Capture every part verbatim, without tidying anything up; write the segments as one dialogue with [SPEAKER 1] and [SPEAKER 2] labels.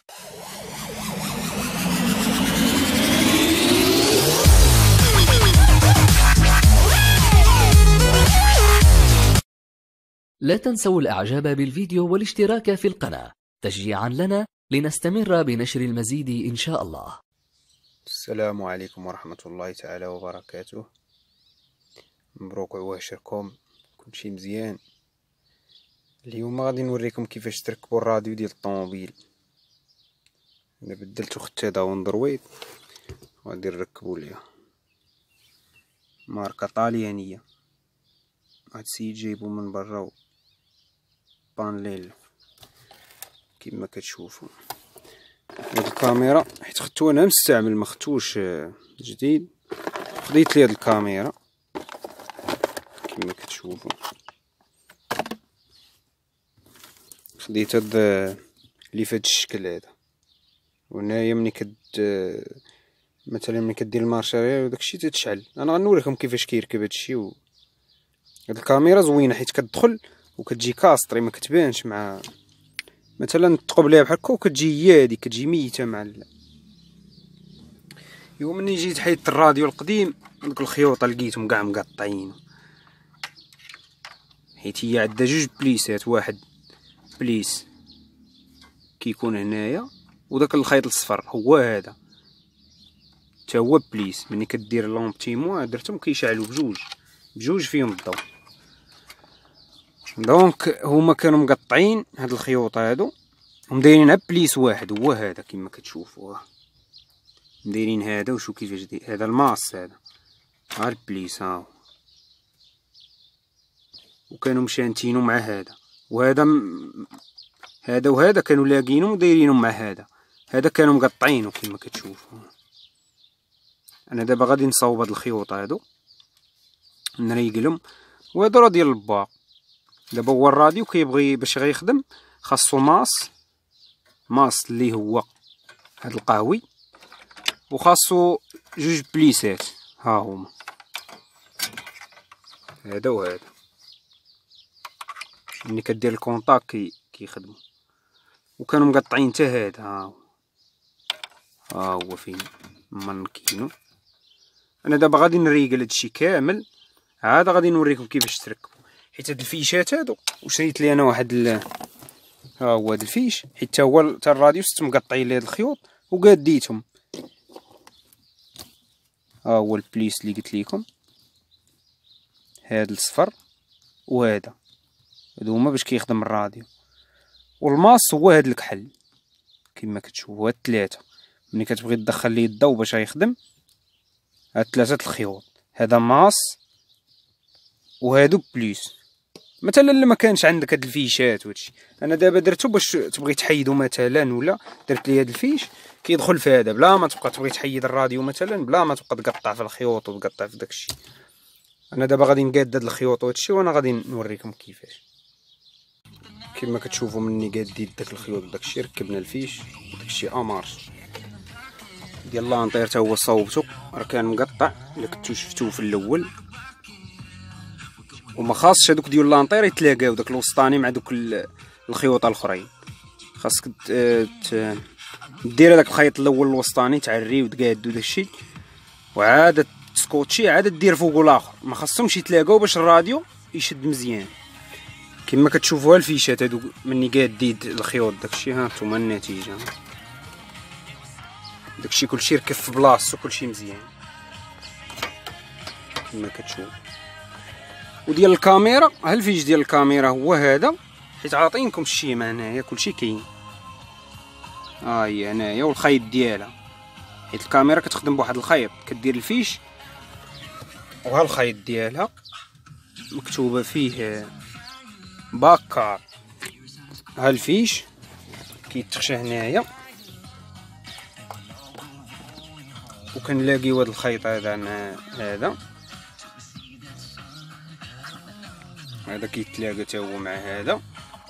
[SPEAKER 1] لا تنسوا الإعجاب بالفيديو والاشتراك في القناة تشجيعا لنا لنستمر بنشر المزيد إن شاء الله.
[SPEAKER 2] السلام عليكم ورحمة الله تعالى وبركاته. مبروك عواشركم، كلشي مزيان. اليوم غادي نوريكم كيفاش تركبوا الراديو ديال الطوموبيل. انا بدلتو خدت هذا وندرويد وغادي نركبوا ليها ماركه طاليانيه. هاد السيد جايبو من برا بانليل كما كتشوفوا. هاد الكاميرا حيت خدتو انا مستعمل ما خدتوش جديد، خديت لي هاد الكاميرا كما كتشوفوا. خديت هاد اللي فهاد الشكل هذا، وهنايا ملي كد مثلا ملي كدير المارشارير وداكشي تتشعل. انا غنوريكم كيفاش كيركب هادشي. و هاد الكاميرا زوينه حيت كتدخل وكتجي كاستري ما كتبانش مع مثلا تقب ليها بحال هكا وكتجي هي هادي كتجي ميته مع ال... يوم مني جيت حيدت الراديو القديم دوك الخيوط لقيتهم كاع مقطعين، حيت هي عندها جوج بليسات، واحد بليس كيكون هنايا وداك الخيط الصفر هو هذا تا هو بليس. ملي كدير لومب تيموا درتهم كيشعلوا بجوج بجوج فيهم الضوء. دونك هما كانوا مقطعين هاد الخيوط هادو ومدايرينها بليس واحد هو هذا كما كتشوفوا. مدايرين هذا وشو كيفاش داير هذا الماس هذا ها البليس ها، وكانوا مشانتينو مع هذا وهذا م... هذا وهذا كانوا لاقينهم ودايرينهم مع هذا. هذا كانوا مقطعينه كما كتشوفوا. انا دابا غادي نصاوب هاد الخيوط هادو نريقلهم. وهذا راه ديال الباق. دابا هو الراديو كيبغي باش غيخدم خاصو ماس ماس اللي هو هاد القهوي، وخاصو جوج بليسات ها هما هذا وهذا. ملي كدير الكونطاك كي كيخدموا. وكانوا مقطعين حتى هذا ها هو ها هو فين منكينو. انا دابا غادي نريقل هادشي كامل عاد غادي نوريكم كيفاش تركبوا. حيت هاد الفيشات هادو وشريت لي انا واحد ال... ها هو هاد الفيش حيت تا هو تا الراديو ست مقطعين لي هاد الخيوط وقاديتهم. ها هو البليس اللي قلت لكم، هاد الصفر وهذا هادو هما باش كيخدم الراديو. والماس هو هاد الكحل كما كتشوفوا. هاد الثلاثه ملي كتبغي تدخل ليه الضوء باش يخدم هاد ثلاثه الخيوط. هذا ماس وهادو بليس. مثلا لما كانش عندك هاد الفيشات وهادشي انا دابا درتو باش تبغي تحيدو مثلا، ولا درت لي هاد الفيش كيدخل في هذا بلا ما تبقى تبغي تحيد الراديو مثلا، بلا ما تبقى تقطع في الخيوط وتقطع في داكشي. انا دابا غادي نقاد هاد الخيوط وهادشي وانا غادي نوريكم كيفاش. كما كتشوفوا مني قاديت داك الخيوط داكشي ركبنا الفيش داكشي امارش ديال لانطير تا هو صوبته راه كان مقطع الا كنتو شفتوه في الاول. وما خاصش هذوك ديال لانطير يتلاقاو داك الوسطاني مع دوك الخيوط الاخرين. خاصك دير هذاك الخيط الاول الوسطاني تعريه وتقادو داكشي، وعاد تسكوتشي عاد دير فوقو الاخر. ما خاصهمش يتلاقاو باش الراديو يشد مزيان. كما كتشوفوا الفيشات هادو مني قاديت الخيوط داكشي ها نتوما النتيجه. داكشي كلشي ركب في بلاصتو كلشي مزيان كما كتشوف. وديال الكاميرا ها الفيش ديال الكاميرا هو هذا، حيت عاطينكم الشيمه هنايا كلشي كاين. ها هي هنايا والخيط ديالها، حيت الكاميرا كتخدم بواحد الخيط كدير الفيش وها الخيط ديالها مكتوبه فيه باكار. ها الفيش كيتخشى هنايا وكنلاقيو هاد الخيط هذا مع هذا هذا كيتلاقى تا هو مع هذا.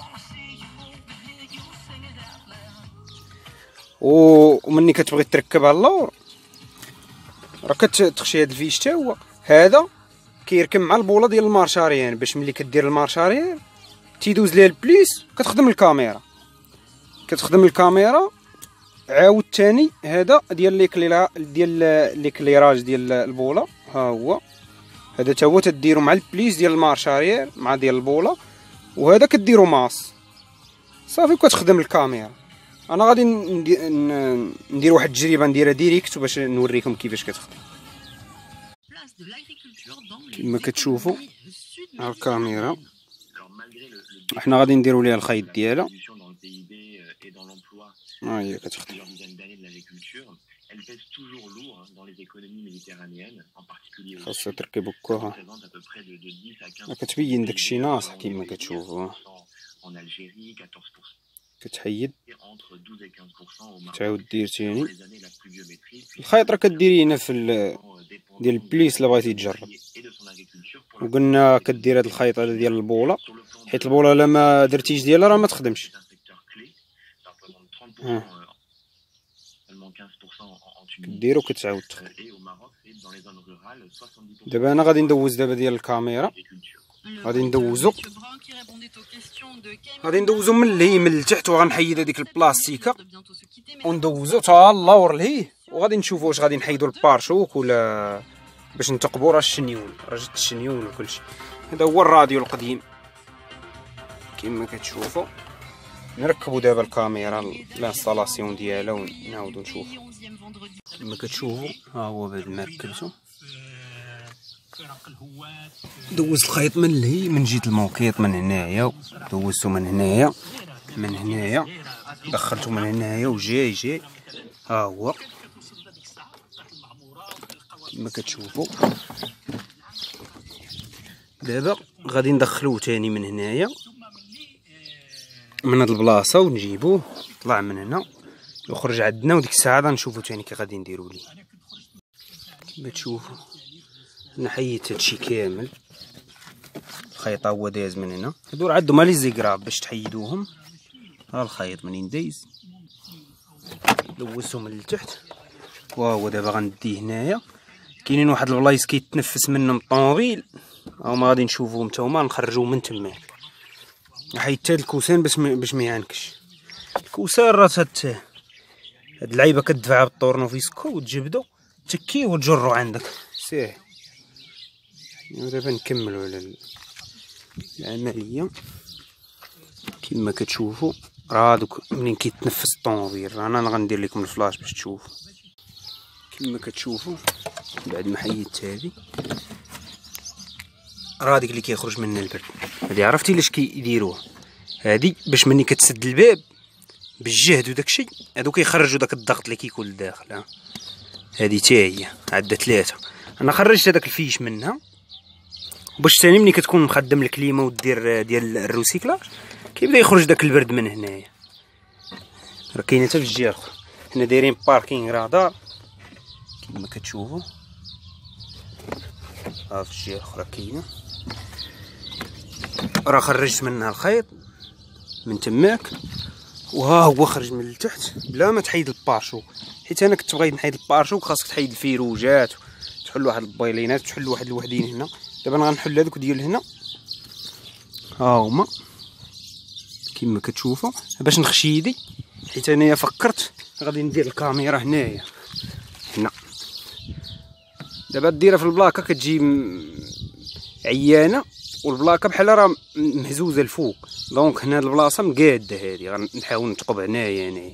[SPEAKER 2] ومني كتبغي تركبها اللور راه كتخشي هاد الفيش تا هو هذا كيركب مع البوله ديال المارشاريان، باش ملي كدير المارشاريان تيدوز ليها البليس كتخدم الكاميرا كتخدم الكاميرا عاود ثاني هذا ديال ليكليرا ديال ليكليراج ديال البوله، ها هو هذا تا هو تديرو مع البليس ديال المارشاريير مع ديال البوله، وهذا كديرو ماس صافي كتخدم الكاميرا. انا غادي ندير واحد التجربه نديرها ديريكت باش نوريكم كيفاش كتخدم. كما كتشوفوا ها الكاميرا حنا غادي نديرو ليها الخيط ديالها، ها هي كتخدم. خاصها تركب هكا، كتبين داكشي ناصح كما كتشوفوا. كتحيد تعاود دير ثاني الخيط، راه كديري هنا في ديال البليس الا بغيتي تجرب. وقلنا كدير هاد الخيط هذا ديال البوله، حيت البوله الا ما درتيش ديالها راه ما تخدمش. ها كديرو كتعاود تخدم. دابا انا غادي ندوز دابا ديال الكاميرا، غادي ندوزو غادي ندوزو من اللهي من التحت، وغنحيد هذيك البلاستيكه وندوزو تا اللور لهيه، وغادي نشوفو واش غادي نحيدو البارشوك ولا باش نتقبو راه الشنيون، راه جات الشنيون وكلشي. هذا هو الراديو القديم كما كتشوفوا. نركبوا دابا الكاميرا الانستالاسيون ديالها ونعاودو نشوفو. كما كتشوفوا ها هو بعد ما ركبتو دوزت الخيط من اللهي من جهه الموكيط من هنايا، دوزتو من هنايا من هنايا دخلتو من هنايا وجاي جاي ها هو كما كتشوفوا. دابا غادي ندخلوه تاني من هنايا من هاد البلاصه ونجيبوه طلع من هنا يخرج عندنا، وديك الساعه غنشوفو تاني كي غادي نديرو ليه. كما تشوفوا انا حيدت هادشي كامل، الخيط هو داز من هنا. هادو راه عندهم لي زيكراب باش تحيدوهم. ها الخيط منين دايز دوزتو من التحت، وهو دابا غنديه هنايا. كاينين واحد البلايص كيتنفس منهم الطوموبيل، هما غادي نشوفوهم تا هما نخرجوه من تماك. حيدت هاد الكوسان باش باش ما يعنكش. الكوسان راه هاد هاد اللعيبه كتدفعها بالطورنوفيسكو وتجبدو تكيه وتجرو عندك ساهل. دابا نكملوا على العمليه. كما كتشوفوا راه هادوك منين كيتنفس الطوموبيل، انا غندير لكم الفلاش باش تشوفوا. كما كتشوفوا بعد ما حيدت هادي راه ديك اللي كيخرج منها البرد، هادي عرفتي علاش كيديروها؟ هادي باش مني كتسد الباب بالجهد وداكشي هادو كيخرجوا داك الضغط اللي كيكون لداخل. ها هادي تا هي عندها ثلاثه. انا خرجت هذاك الفيش منها باش ثاني ملي كتكون مخدم الكليمه ودير ديال الروسيكلاج كيبدا يخرج داك البرد من هنايا. راه كاينه حتى في الجهه الاخرى. حنا دايرين باركينغ رادار كما كتشوفوا، ها في الجهه الاخرى كاينه. راه خرجت منها الخيط من تماك، وها هو خرج من التحت بلا ما تحيد البارشوك، حيت انا كنت بغيت نحيد البارشوك خاصك تحيد الفيروجات تحل واحد البايلينات تحل واحد الوحدين هنا. دابا انا غنحل هذوك ديال هنا ها هما كما كتشوفوا باش نخشي يدي، حيت انايا فكرت غادي ندير الكاميرا هنايا هنا. دابا ديرها في البلاكه كتجي عيانه، والبلاكه بحال راه مهزوزه الفوق، دونك هنا البلاصه مقاده. هادي غنحاول نتقب هنايا انايا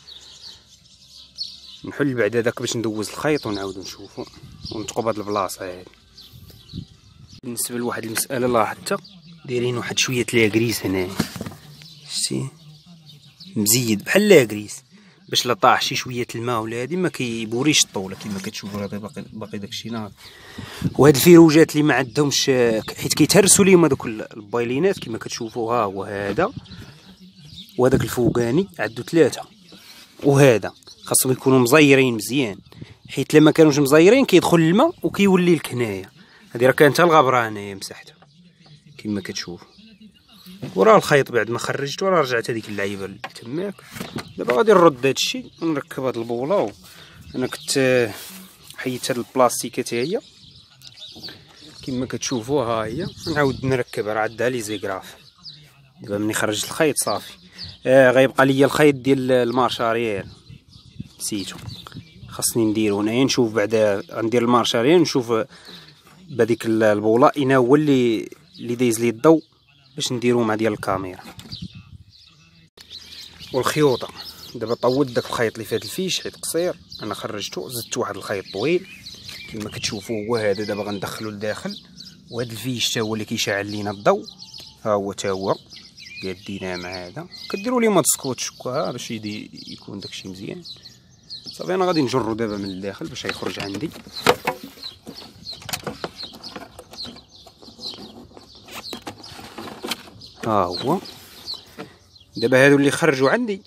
[SPEAKER 2] نحل بعد هذاك باش ندوز الخيط ونعاودو نشوفو ونتقب هاد البلاصه هادي. بالنسبه لواحد المساله لاحظتها دايرين واحد شويه لاكريس هنايا، شتي مزيد بحال لاكريس باش لا طاح شي شويه الماء ولا هادي ما كيبوريش الطوله كما كتشوفوا. راه باقي باقي داكشي ناض. وهاد الفيروجات اللي ما عندهمش حيت كيتهرسوا ليهم هذوك البايلينات كما كتشوفوا، ها هو هذا وهذاك الفوقاني عندو ثلاثه، وهذا خاصهم يكونوا مزيرين مزيان، حيت لما كانوش مزيرين كيدخل الماء وكيولي لك هنايا. هذه راه كانت الغبره هنايا مسحتها كما كتشوفوا. وراه الخيط بعد ما خرجت وراه رجعت هذيك اللعيبه تماك. دابا غادي نرد هادشي ونركب هاد البوله. انا كنت حيدت هاد البلاستيكه حتى هي كما كتشوفوا، ها هي نعاود نركبها راه عندها لي زيكراف. دابا ملي خرجت الخيط صافي آه غيبقى ليا الخيط ديال المارشاريير نسيتو خاصني نديرو هنايا نشوف بعدا غندير المارشاريه نشوف بهذيك البوله اين هو اللي اللي دايز لي الضوء باش نديرو مع ديال الكاميرا. والخيوطه دابا طولت داك الخيط اللي فيه الفيش حيت قصير انا خرجته زدت واحد الخيط طويل كما كتشوفوا هو هذا دابا غندخلو لداخل. وهذا الفيش تا هو اللي كيشعل لينا الضوء ها هو تا هو قاديناه مع هذا كديروا ليه ماد سكوتش هكا باش يكون داكشي مزيان. صافي انا غادي نجرو دابا من الداخل باش يخرج عندي. ها هو دابا هادو اللي خرجوا عندي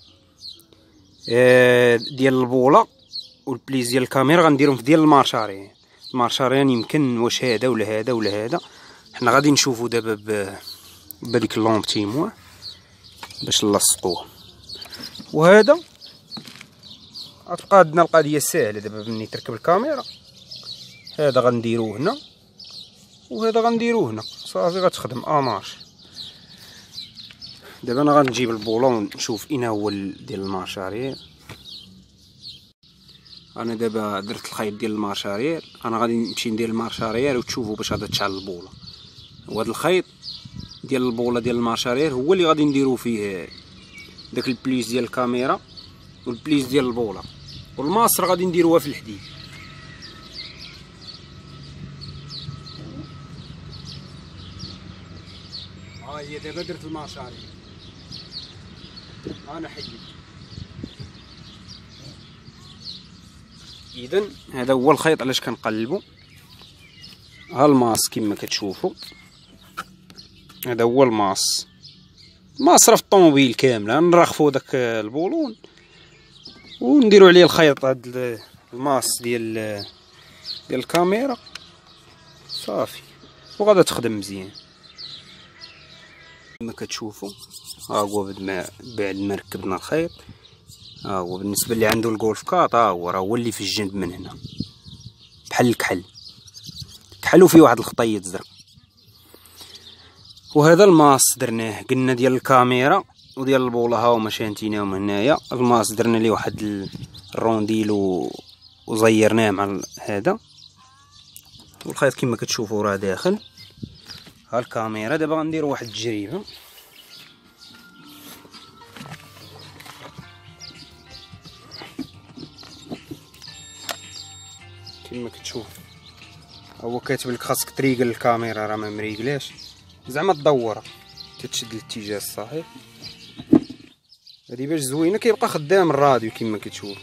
[SPEAKER 2] آه ديال البوله والبليز ديال الكاميرا غنديرهم في ديال المارشاريان. المارشاريان يمكن واش هذا ولا هذا ولا هذا حنا غادي نشوفوا دابا ب بهذيك اللومب تيموا باش نلصقوه. وهذا غتبقى عندنا القضيه ساهله دابا ملي تركب الكاميرا. هذا غنديروه هنا وهذا غنديروه هنا صافي غتخدم امارش. دابا انا غنجيب البوله ونشوف اين هو ديال المارشارير. انا دابا درت الخيط ديال المارشارير انا غادي نمشي ندير المارشارير وتشوفوا باش غادا تشعل البوله. وهذا الخيط ديال البوله ديال المارشارير هو اللي غادي نديرو فيه داك البليس ديال الكاميرا والبليس ديال البوله. والماسر غادي نديروها في الحديد. ها هي دابا درت المارشارير انا حيد. اذا هذا هو الخيط علاش كنقلبو. ها الماس كما كتشوفوا هذا هو الماس. الماس راه في الطوموبيل كامله نرخفو داك البولون ونديرو عليه الخيط. هاد الماس ديال ديال الكاميرا صافي وغادا تخدم مزيان كما كتشوفوا. ها هو بعد ما بعد ما ركبنا الخيط ها هو بالنسبه اللي عنده الجولف كات ها هو راه هو اللي في الجنب من هنا بحال الكحل كحل وفيه واحد الخطيط زرق. وهذا الماس درناه قلنا ديال الكاميرا وديال البوله ها هما شانتيناهم هنايا. الماس درنا ليه واحد الرونديل وزيرناه مع هذا. والخيط كما كتشوفوا راه داخل. ها الكاميرا دابا غنديروا واحد التجربه. كما كتشوف هو كاتب لك خاصك تريقل الكاميرا راه ما مريقلاش زعما تدورها تتشد الاتجاه الصحيح. هادي باش زوينه كيبقى خدام الراديو كما كتشوف.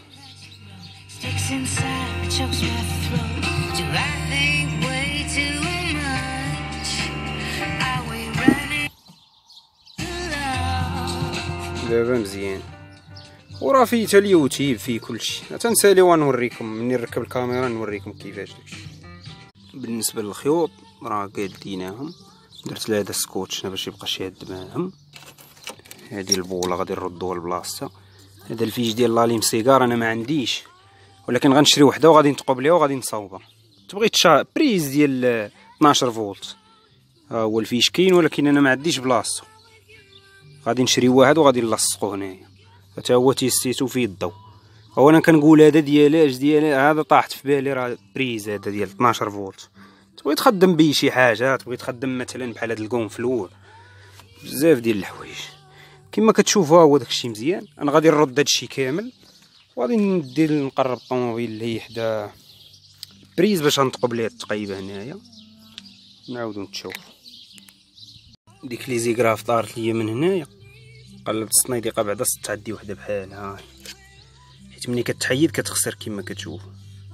[SPEAKER 2] دابا مزيان وراه فيه حتى اليوتيوب فيه كلشي. تنساليو نوريكم مني نركب الكاميرا نوريكم كيفاش داكشي. بالنسبه للخيوط راه قاديناهم درت لها هذا السكوتش باش يبقى شاد معاهم. هذه البوله غادي نردوها لبلاصتها. هذا الفيش ديال لاليم سيجار انا ما عنديش ولكن غنشري وحده وغادي نثقب ليها وغادي نصاوبها. تبغيت شا بريز ديال اثناش فولت ها هو الفيش كاين ولكن انا ما عنديش بلاصتو. غادي نشري واحد وغادي نلصقو هنايا حتى هو تيستيتو فيه الضوء. هو انا كنقول هذا ديالاش ديال هذا طاحت في بالي راه بريز هذا ديال اثناش فولت. تبغي تخدم به شي حاجه تبغي تخدم مثلا بحال هذا الكونفلور بزاف ديال الحوايج كما كتشوفوا. هو داكشي مزيان. انا غادي نرد هادشي كامل وغادي ندير نقرب الطوموبيل اللي هي حدا بريز باش نثقب ليها التقيبه هنايا نعاودو نشوف. ديك لي زيكراف طارت ليا من هنايا قلبت الصنيديقه بعدا صدت عندي وحده بحالها حيت ملي كتحيد كتخسر كما كتشوف.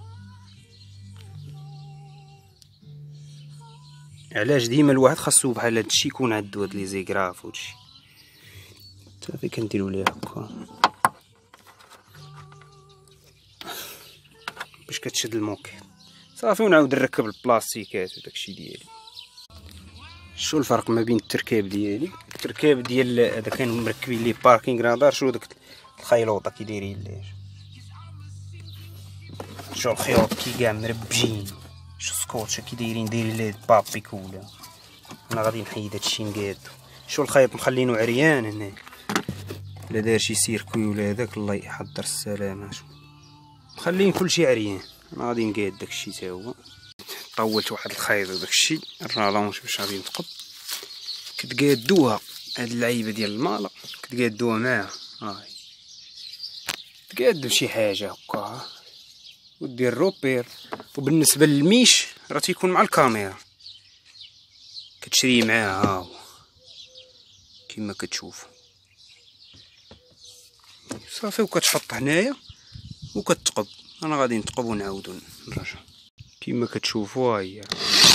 [SPEAKER 2] علاش ديما الواحد خاصو بحال هادشي يكون عندو هاد لي زيكراف وهادشي. صافي كنديرو ليها هكا باش كتشد الموكيت صافي ونعاود نركب البلاستيكات وداكشي ديالي. شو الفرق ما بين التركاب ديالي التركاب ديال هذا كان مركبين ليه باركينغ رادار. شو داك الخيلوطه كي دايرين ليه شو الخيوط كي كاع مربجين. شو سكوتش كي دايرين دايرين ليه بابي كولا. انا غادي نحيد هادشي نقادو. شو الخيط مخلينو عريان هنا لا دار شي سيركوي ولا هذاك الله يحضر السلامه. شو مخلين كلشي عريان. انا غادي نقاد داكشي تا هو. طولت واحد الخيط وداكشي الرالونج باش غادي نثقب. كتقادوها هاد اللعيبه ديال المالا كتقادوها معاها. هاي تقاد بشي حاجه هكا ودير روبير. وبالنسبه للميش راه تيكون مع الكاميرا كتشري معاها. ها هو كيما كتشوفوا صافي. وكتحط هنايا وكتثقب. انا غادي نثقب ونعاودو نرجع كيما كتشوفوا. ها هي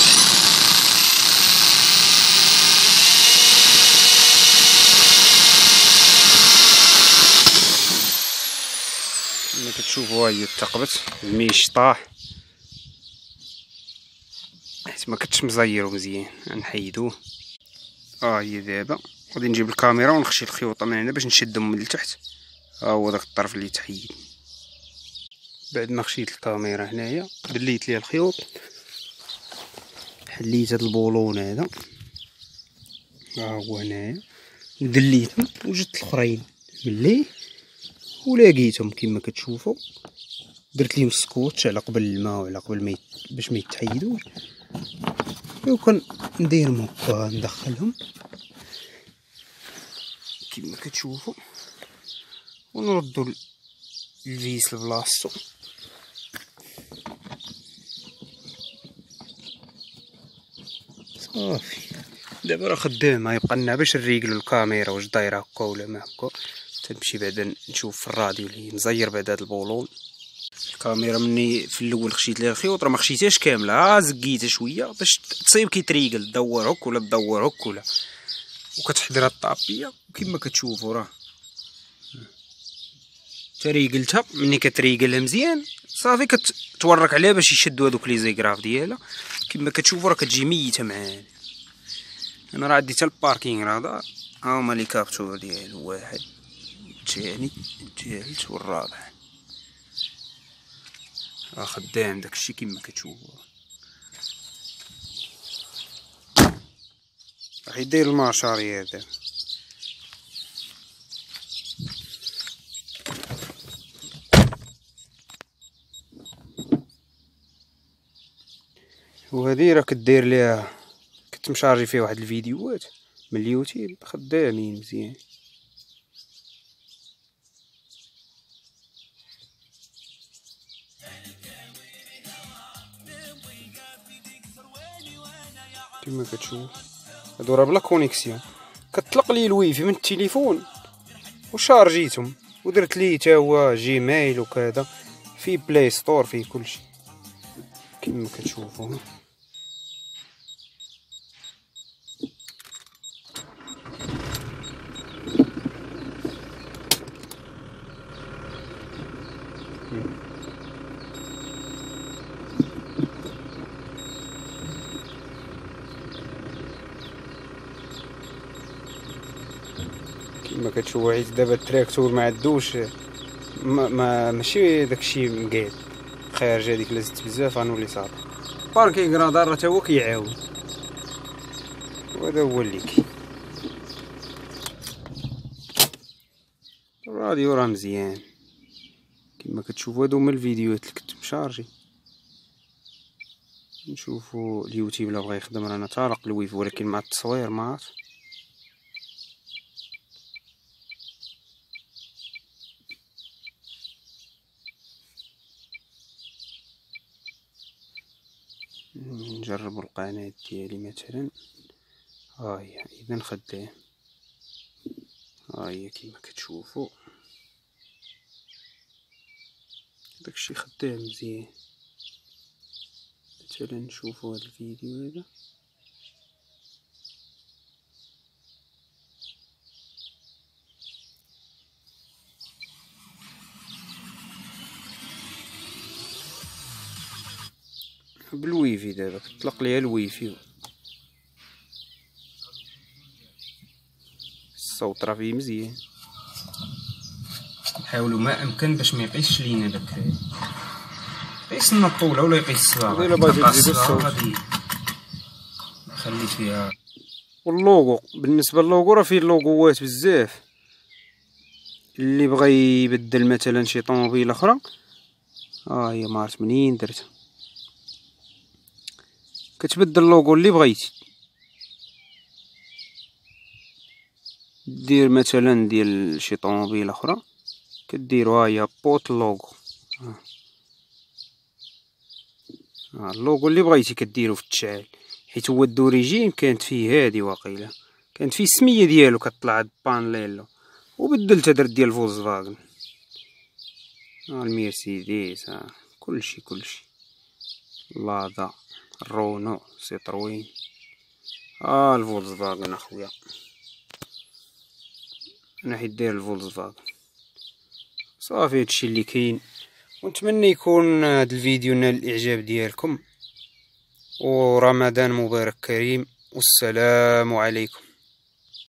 [SPEAKER 2] كما كتشوفوا. هي ثقبت الميش طاح حيت ما كنتش مزيرو مزيان. نحيدوه. ها هي دابا غادي نجيب الكاميرا ونخشي الخيوطه من هنا باش نشدهم من التحت. ها هو داك الطرف اللي تحيد. بعد ما خشيت الكاميرا هنايا دليت ليها الخيوط حليت هاد البولون هذا. ها هو هنايا ودليتهم وجدت الاخرين ملي ولاقيتهم كما كتشوفوا. درت ليهم سكوتش على قبل الماء وعلى قبل ما باش ما يتحيدوش. وكن نديرهم هكا ندخلهم كما كتشوفوا ونردوا الفيس لبلاصتو. صافي دابا راه خدام. يبقى لنا باش نريقلو الكاميرا واش دايره هكا ولا ما هكا. تنمشي بعدا نشوف في الراديو اللي مزير بعد هاد البولون. الكاميرا مني في الاول خشيت ليها الخيوط راه ما خشيتهاش كامله. ها زقيتها شويه باش تصيب كي تريقل دور هك ولا تدور هك ولا. وكتحضر الطابيه وكما كتشوفوا راه تريقلتها. مني كتريقلها مزيان صافي كتورك عليها باش يشدوا هذوك لي زيغراف ديالها. كما كتشوفوا راه كتجي ميته معانا. انا راه عديت الباركينغ رادار. ها هما لي كابتور ديالو واحد الثاني الثالث والرابع. راه خدام داكشي كما كتشوفوا. راح يدير الماشارير دابا. وهذه راه كدير ليها كنت مشارجي فيها واحد الفيديوهات من اليوتيوب خدامين مزيان. كما كتشوف هادو راه بلا كونيكسيون. كتطلق لي الويفي من التليفون وشارجيتهم ودرت ليه تا هو جيميل وكذا في بلاي ستور فيه كلشي كما كتشوفوا. كما كتشوفوا حيت دابا التراكتور ما عندوش ما, ما ماشي داكشي مقاد خارج. هذيك لازت بزاف غنولي صافي. باركينغ رادار راه تا هو كيعاون. وهذا هو اللي كاين. الراديو راه مزيان كما كتشوفوا. هادو هما الفيديوهات اللي كنت مشارجي. نشوفوا اليوتيوب لا بغا يخدم رانا طارق الويف ولكن مع التصوير ما عرف. نجربوا القناة ديالي مثلا. ها هي اذا خدام. ها هي كما كتشوفوا داكشي خدام مزيان. مثلا نشوفوا هذا الفيديو هذا. بالويفي دابا كتطلق ليها الويفي. الصوت راه فيه مزيان. حاولوا ما امكن باش ما يقيسش لينا داك يقيس لنا الطوله ولا يقيس الصباغه. الا بغيتي تزيد الصوت غادي خليت فيها. واللوغو بالنسبه للوغو راه فيه اللوغوات بزاف. اللي بغى يبدل مثلا شي طوموبيله اخرى ها هي ما عرفت منين درتها. كتبدل اللوغو اللي بغيتي، دير مثلا ديال شي طوموبيل اخرى كديرو ها هي بوط لوغو. ها ها اللوغو اللي بغيتي كديرو في التشعال، حيت هو الدوريجين كانت فيه هادي واقيلا، كانت فيه السميه ديالو كطلع هاد بانليلو، وبدلتها درت ديال فولكسفاغن. ها المرسيدس، ها كلشي كلشي، لادا، رونو، سيتروين، ها الفولكسفاغن اخويا، انا حيت داير الفولكسفاغن. صافي هادشي اللي كاين، ونتمنى يكون هاد الفيديو نال الاعجاب ديالكم، ورمضان مبارك كريم، والسلام عليكم.